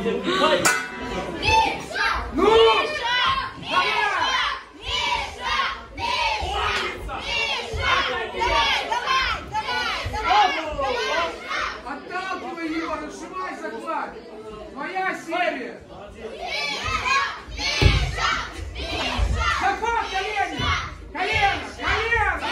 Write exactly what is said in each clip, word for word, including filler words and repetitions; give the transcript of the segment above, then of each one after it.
Ну! Отталкивай его, разжимай захват. Моя серия. Захват, колени! Колено! Колено!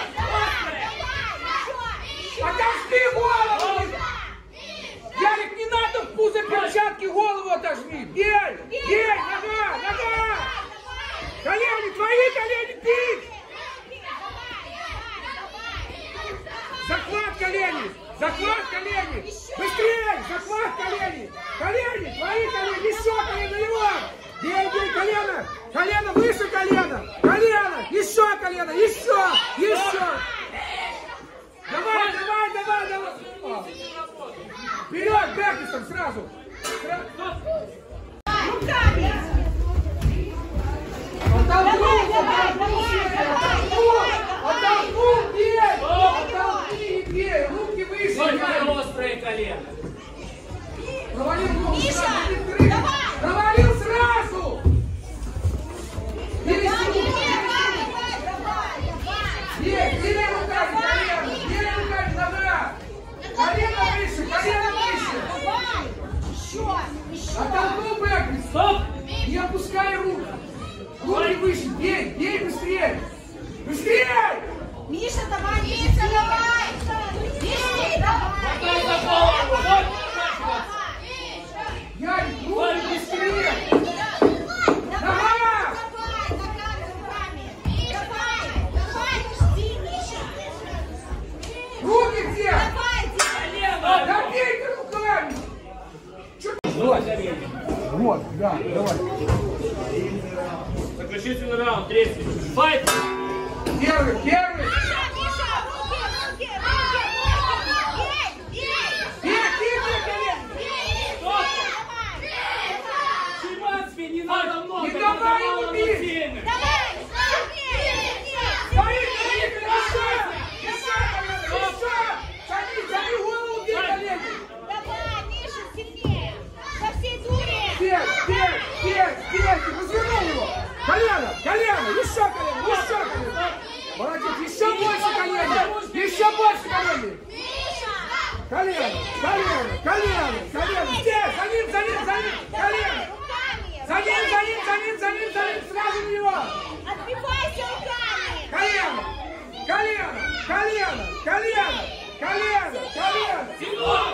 Отожми голову! Ярик, не надо в пузо перчатки, голову отожми! Бей! Бей! Нога! Нога! Колени! Твои колени! Бей! Захват колени! Захват колени! Быстрее! Захват колени! Колени! Твои колени! Еще колено! Его! Бей, бей! Колено! Колено! Выше колено! Колено! Еще колено! Еще! Еще! Давай! Давай! Давай! Давай! Вперед! Бэкистом сразу! Руками! Оттолкнул! Оттолкнул! Оттолкнул! Бей! Оттолкни и бей! Руки выше! Только острые колено! Провалил ногу Миша, сразу! давай! Провалил сразу! Бери силу! Бей! Бери руками! Колено! Бери руками! Нога! Колено выше! Колено выше! Оттолкнул бэкист! Стоп! Не опускай руки! Руки выше! Бей! Бей быстрее! Быстрее! Миша, давай! Миша, давай! Миша, давай! Дай за голову! Вот! Ярик, руки быстрее! Нога! Руки где? Да бей ты руками! Вот, вот, да, давай. Заключительный раунд, третий. Файт! Первый, первый! Шиманский, не надо много! Не давай ему бить! сильно. Стоит, стоит, еще! Еще, колено, еще! Садись, садись, голову бей, колено! Бей, бей, бей, бей! Развернул его! Колено, колено, еще колено, еще колено! Молодец, еще больше колено! Еще больше колено! Колено, колено, колено, колено! Здесь, за ним, за ним, за ним! Колено! За ним, за ним, за ним, за ним, за ним! Сразу в него! Отбивайся руками! Колено! Колено! Колено! Колено! Колено! Колено! Сильно!